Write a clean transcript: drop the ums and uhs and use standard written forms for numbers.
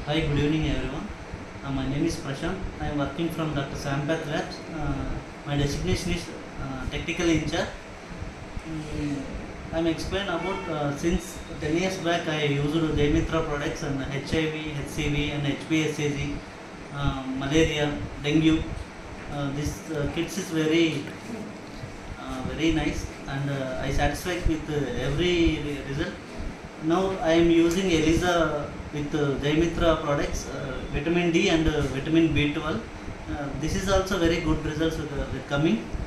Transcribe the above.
Hi, good evening everyone. My name is Prashant. I am working from Dr. Sampath Labs. My designation is technical in charge. I am explain about since 10 years back I used Mitra products and HIV, HCV and HPSAG, malaria, dengue. This kits is very nice and I satisfied with every result. Now I am using ELISA with Mitra products, vitamin D and vitamin B12. This is also very good results with coming.